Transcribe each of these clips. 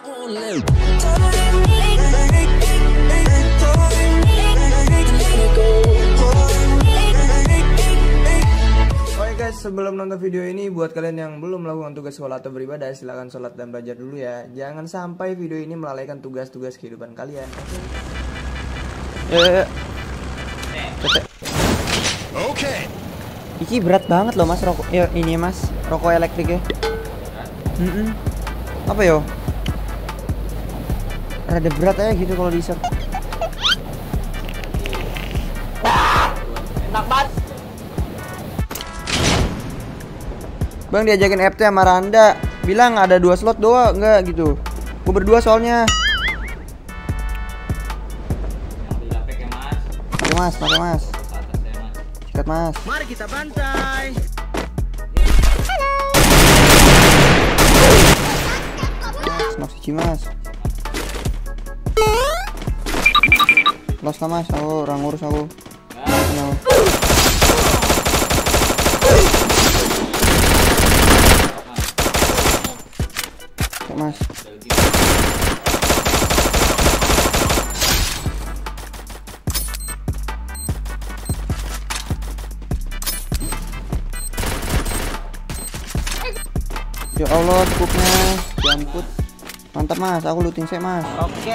Oke guys, sebelum nonton video ini, buat kalian yang belum melakukan tugas sekolah atau beribadah, silahkan sholat dan belajar dulu ya. Jangan sampai video ini melalaikan tugas-tugas kehidupan kalian. Oke. Iki berat banget loh mas rokok. Ya ini mas, rokok elektrik ya. Apa yo? Rada berat aja gitu kalau diisep. Enak banget. Bang diajakin FT sama Randa, bilang ada 2 slot doang, enggak gitu. Gue berdua soalnya. Pakai mas, pakai mas. Sikat mas. Mari kita bantai. Mas, cici mas. Los lah mas, aku orang ngurus aku. No. Mas. Ya Allah cukupnya, jemput. Mantap mas, aku looting sih mas. Oke.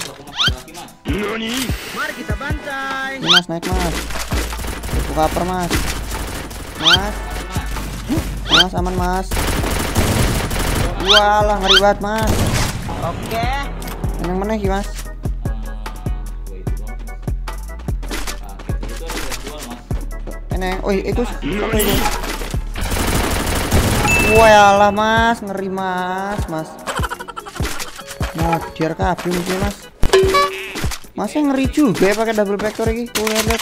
Mari kita bantai. Ini mas, naik mas. Buka upper mas. Mas. Mas aman mas. Walah ngeri banget mas. Oke. Yang mana sih mas? Eneng, itu apa ini? Walah mas, ngeri mas, mas. Nah, biar kabin sih mas. Masnya ngeri juga ya pakai double factor ini. Tuh lihat.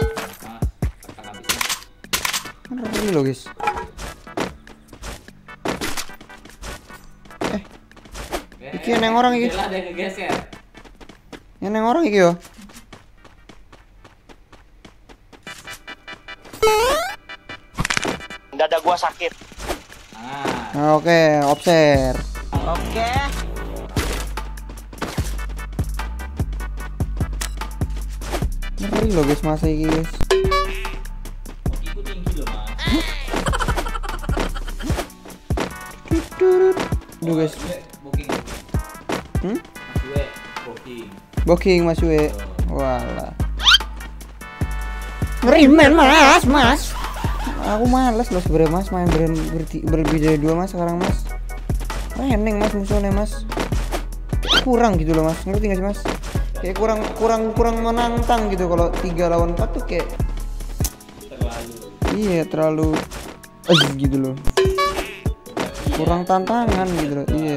Ngeri loh guys. Iki neng orang iki. Neng orang iki yo. Dada gua sakit. Nah, oke, obser. Oke. Ngeri loh guys masa iki guys. Itu tinggi loh mas. Duh guys. Booking. Booking Mas We. Walah. Ngeri men mas. Aku males loh sebenernya mas main berlebih dari 2 mas sekarang mas. Reneng mas musuhnya mas. Kurang gitu loh mas. Ngerti gak sih mas? Kayak kurang menantang gitu kalau 3 lawan 4 tuh kayak iya terlalu gitu loh. Kurang tantangan gitu loh. Iya.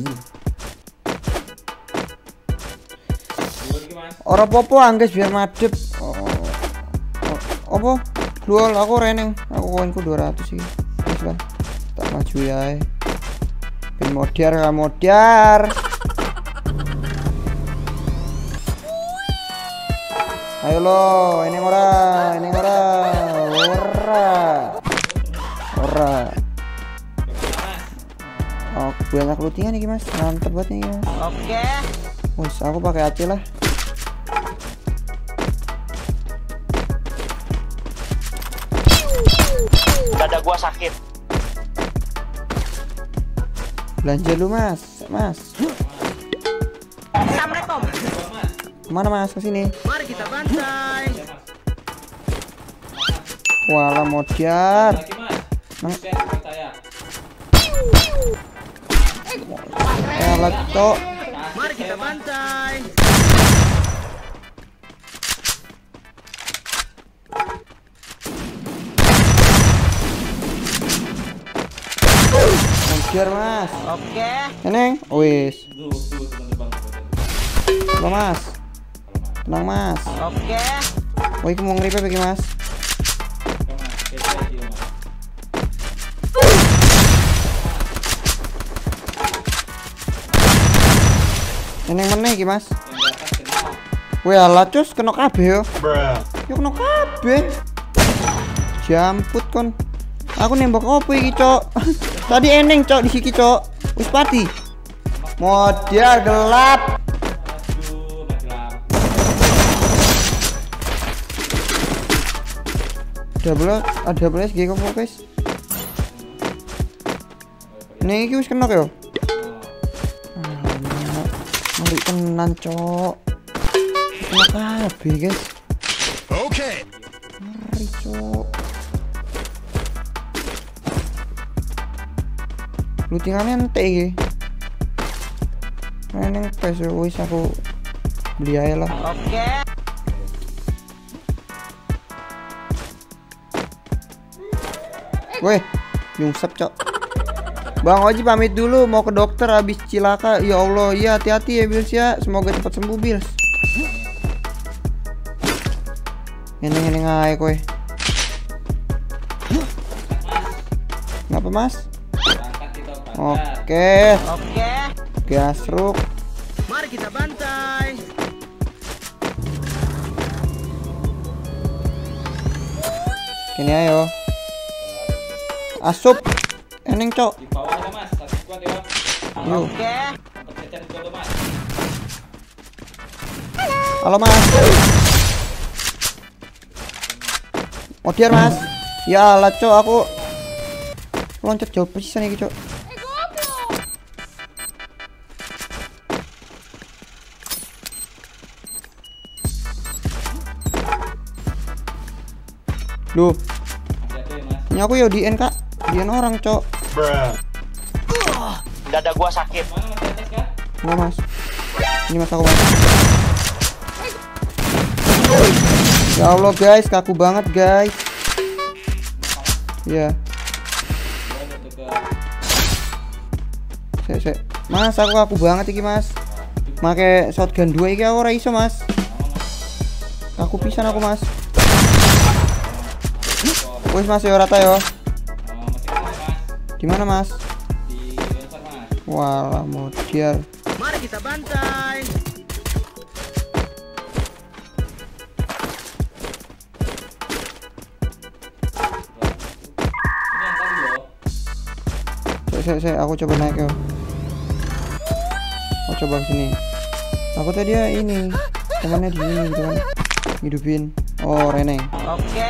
Ora popo angges biar madep. Apa? Dual aku reneng. Aku koinku 200 sih. Wis lah. Tak maju ya. Ben modar. Ayo lo, ini ora. Oh, banyak lootingan nih mas. Mantep banget nih mas. Oke. Wes, aku pakai AC lah. Dada gua sakit. Belanja lu mas. Assalamualaikum. Mana mas? Kesini. Mari kita bantai. Walah modar. Cok. Mari kita bantai. Modar mas. Oke. Neneng. Wis. Lo mas. Tenang mas. Oke. Woi mau ngeripe bagi mas. Neneng meneh iki mas. Wih alah cus kena kabeh yo. Yo kena kabeh. Jamput kon. Aku nembak opo iki, Cok? Tadi eneng, Cok, di siki, Cok. Wis pati. Modiar gelap. Aduh, mati lampu. Double SG kok guys. Nih iki wis kenok yo. Mari tenan, Cok. Kenok kabeh, guys. Okay. Mari, Cok. Lootingannya entek iki. Neng tes wis aku beli aja lah. Oke. Weh, nyungsep, Cok. Bang Oji pamit dulu, mau ke dokter habis cilaka. Ya Allah, iya hati-hati ya Bills ya. Semoga cepat sembuh Bills. Neng ae kowe. Kenapa Mas? Berangkat kita berangkat. Oke, Oke. gasruk. Mari kita bantai. Ini ayo. Asup. Eneng, Cok. Di bawah ada Mas, satu squad ya. Yuk. Oke. Tempat cacat gua tuh Mas. Halo Mas. Modiar Mas. Ya Allah, Cok, aku loncat jauh persisan iki, Cok. Duh, Hati-hati ya Mas. ini aku ya di N, Kak. Di N orang, Cok. Dada gua sakit. Mana Mas di atas Kak? Enggak, Mas. Ini Mas aku, Mas. Ya Allah, guys, kaku banget, guys. Ya, Gua untuk ke sek. Mas, aku kaku banget iki, Mas. Make shotgun 2 iki aku ora iso, Mas. Aku pisan aku, Mas. Wis Mas yo rata yo. masih kena Mas. Di mana, Mas? Di Windsor Mas. Walah, Modiar. Mari kita bantai. Ini yang tadi loh. Saya aku coba naik yo. Aku coba sini. Aku tadi ya ini temannya di sini gitu kan. Hidupin. Oh, Rene. Oke.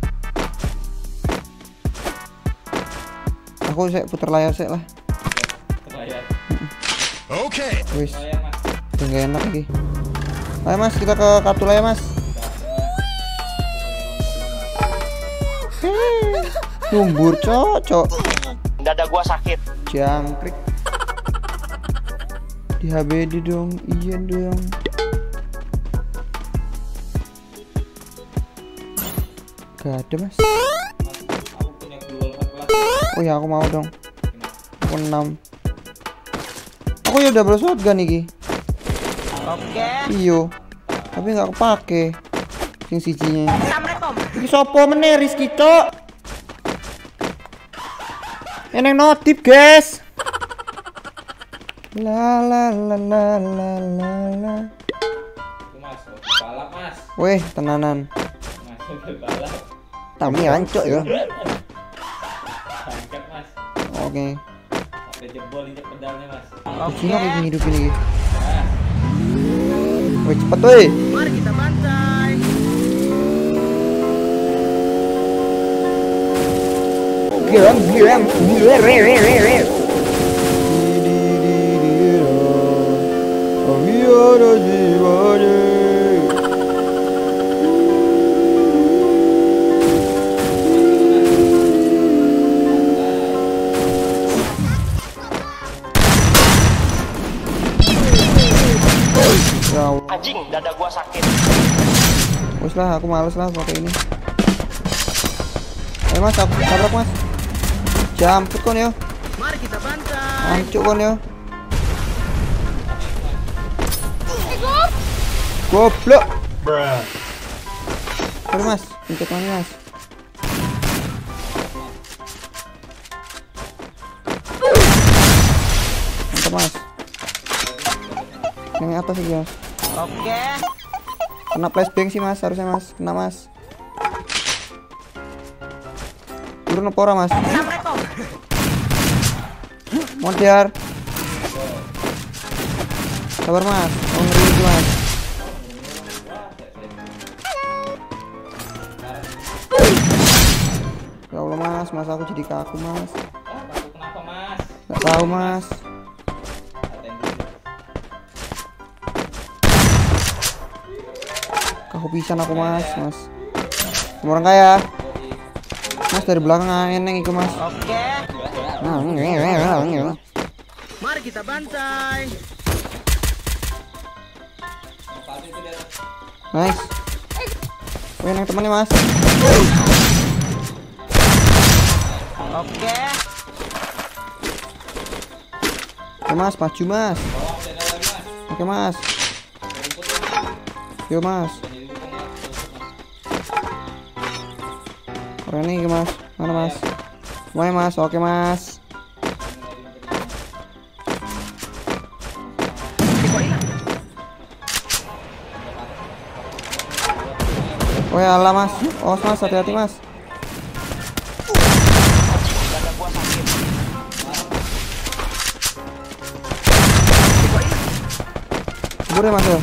Aku saya putar layar saya lah. Terbayar. Okay. Wis, Terbayar Mas. udah gak enak lagi. Ayo Mas, kita ke kartu layar Mas. Lumbur, Cok. Dada gua sakit. Jangkrik. Di HBD dong, iya dong. Gak ada Mas. Aku punya global 14. Oh ya aku mau dong. Aku 6. Aku ya double shotgun iki. Oke. Iyo. Tapi nggak kepake. Sing sijinya. Assalamualaikum. Iki sopo meneh Rizky, Cok? Eneng notif, guys. La la la la la la la. Itu Mas, balap Mas. Weh, tenanan. Mas, balap. Tami ancok ya. Angkat Mas. Oke. Sampai jebol injek pedalnya Mas. Kucing apa yang hidupin iki? Ah, Weh, cepet weh. Mari kita bantai. Giram. Ya Allah. Anjing, dada gua sakit. Wes lah, aku males lah pakai ini. Ayo Mas, aku tabrak Mas. Jamput kon yo. Mari kita bantai. Hancur kon yo. Goblok. Aduh Mas, pencet mana Mas? Mantap Mas. Yang atas sih Mas. Oke. Kena flashbang sih Mas, harusnya Mas. Kena Mas. Turun apa ora Mas? Assalamualaikum. Modiar. Sabar mas. Oh ngeri itu mas. Ya Allah mas, masa aku jadi kaku mas. Kaku kenapa mas? Gak tahu mas. Aten dulu. Kaku pisan aku mas. Semua orang kaya. Mas dari belakang eneng itu mas. Oke, mari kita bantai. Pasti itu dia. Nice. Oh, eneng temannya mas. Oke, Oke mas, maju mas. Bawah masih ada lagi mas. Oke mas. Rumput mas. Yo mas. Jadi dukung mas. Orang ini mas. Mana mas? Semuanya mas. Oke mas. Oh ya Allah mas. Oh mas, hati-hati mas. dada gua sakit. Kabur ya mas ya.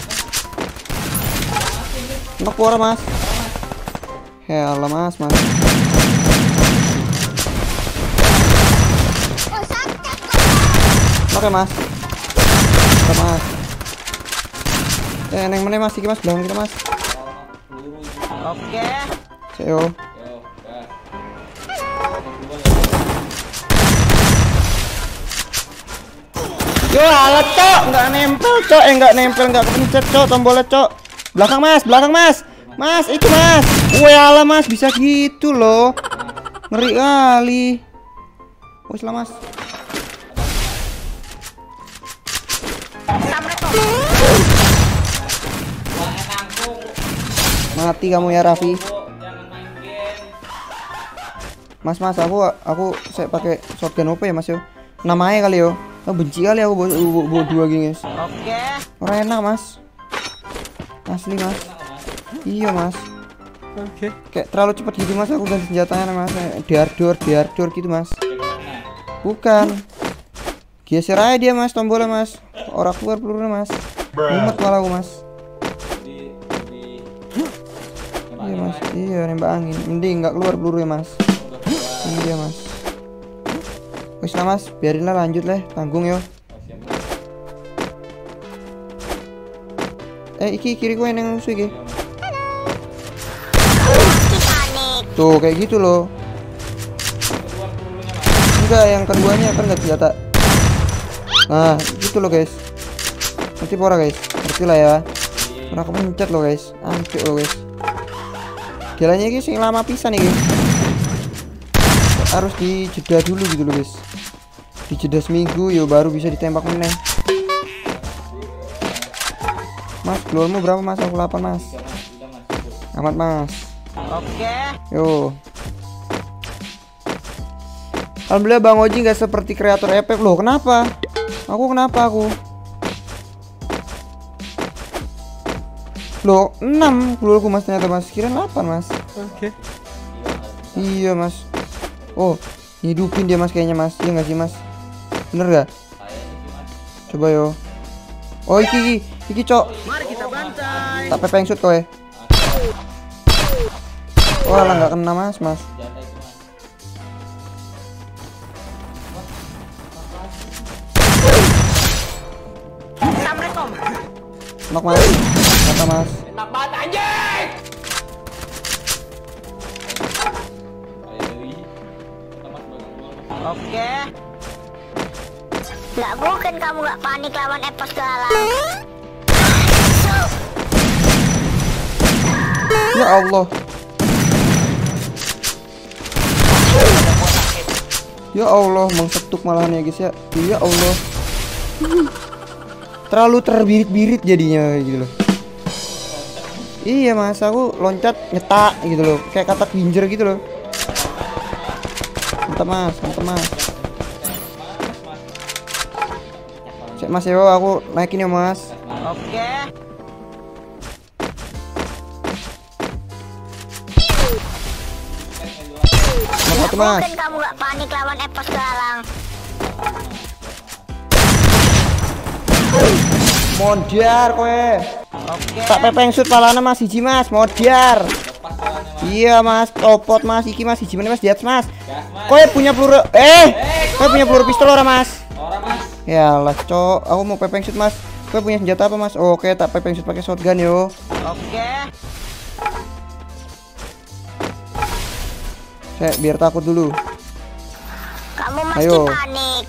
Nok keluar mas. Ya Allah mas. Nok ya mas. Oke mas. Neng mana mas? Iki mas belakang kita mas. Peluru itu. Oke, Yo. Yo, gas. Yo alat cok, nggak nempel cok, nggak kepencet cok tombolnya cok. Belakang mas. Mas itu mas. Alah mas bisa gitu loh. Ngeri kali. Wes lah mas. Wah, enangku. Mati kamu ya Raffi. Jangan main game. Mas aku saya pakai shotgun OP ya mas yo. Namanya kali yo. Oh, benci kali aku bawa dua gini guys. oke, Orang enak mas. Asli mas. Iya mas. Oke. Kayak terlalu cepat gitu mas aku ganti senjatanya mas. Diardor gitu mas. Bukan. Geser aja dia mas tombolnya mas. Orang keluar pelurunya mas. Mumet malah aku mas. Iya mas. Iya nembak angin. Mending nggak keluar pelurunya mas. Iya mas. Wis lah mas, biarinlah lanjut lah, tanggung yo. Iki kiri gue yang musuh iki. Tuh kayak gitu loh. Enggak, yang keduanya kan nggak senjata. Nah, gitu loh guys. Nanti pora guys, ngerti lah ya. Pernah kepencet loh guys, ancuk loh guys. Jalannya guys yang lama pisan nih guys. Harus dijeda dulu gitu loh guys. Dijeda seminggu yo baru bisa ditembak meneh. Mas, keluarmu berapa mas? Aku 8 mas. Amat mas. oke. Yo. Alhamdulillah Bang Oji nggak seperti kreator efek loh. Kenapa? Kenapa aku? Loh 6 keluarku mas ternyata mas. Kira 8 mas. Oke. Iya mas. Oh hidupin dia mas kayaknya mas. Iya nggak sih mas? Bener gak? Coba yo. Oh iki cok. Mari kita bantai. Tak pepeng shoot kowe. Wah lah nggak kena mas. Assalamualaikum. Nok mas. Kata mas. Enak banget anjing. Oke. Nggak mungkin kamu nggak panik lawan Epos Galang. Ya Allah. Ya Allah, mengsetuk malahan ya guys ya. Ya Allah. Terlalu terbirit-birit jadinya gitu loh. Iya mas, aku loncat nyetak gitu loh, kayak katak binjer gitu loh. Mantap mas. Cek mas yo, aku naikin ya mas. Oke. Satu mas. Mungkin kamu nggak panik lawan Epos Galang. Modar kowe. Oke. Tak pepeng shoot palana Mas hiji Mas, modar. Lepas soalnya mas. Iya Mas, copot Mas, iki Mas hiji mana Mas, di atas Mas. Gas mas. Kowe punya peluru kowe punya peluru pistol ora Mas? Orang mas. Yalah, cok, aku mau pepeng shoot Mas. Kowe punya senjata apa Mas? Oke, tak pepeng shoot pakai shotgun yo. Oke. Biar takut dulu. Kamu mesti Ayo. panik.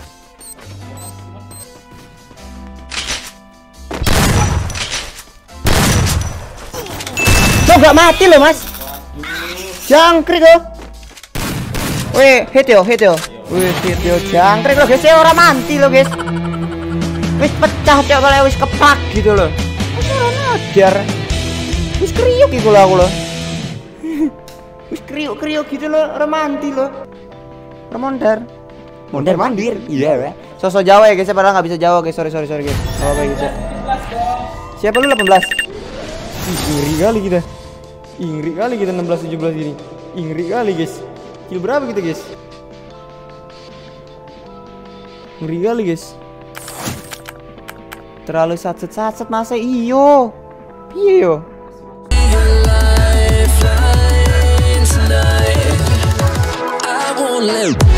Kok gak mati loh Mas? Jangkrik loh. Weh, hit yo. Wih, hit yo, jangkrik loh guys, orang mati loh guys. Wis pecah cok kalau wis kepak gitu loh. Wis ora nadar. Wis kriuk iku lho aku loh. Wis kriuk gitu loh, ora mati loh. Ora mondar. Mondar mandir. Iya, weh. Sosok Jawa ya guys, padahal nggak bisa Jawa guys. Sorry guys. Oh, kayak gitu. Siapa lu 18? Ih, ngeri kali kita 16-17 gini. Ngeri kali guys. Kill berapa kita guys? Ngeri kali guys. Terlalu satset masa iyo. Piye yo? I won't let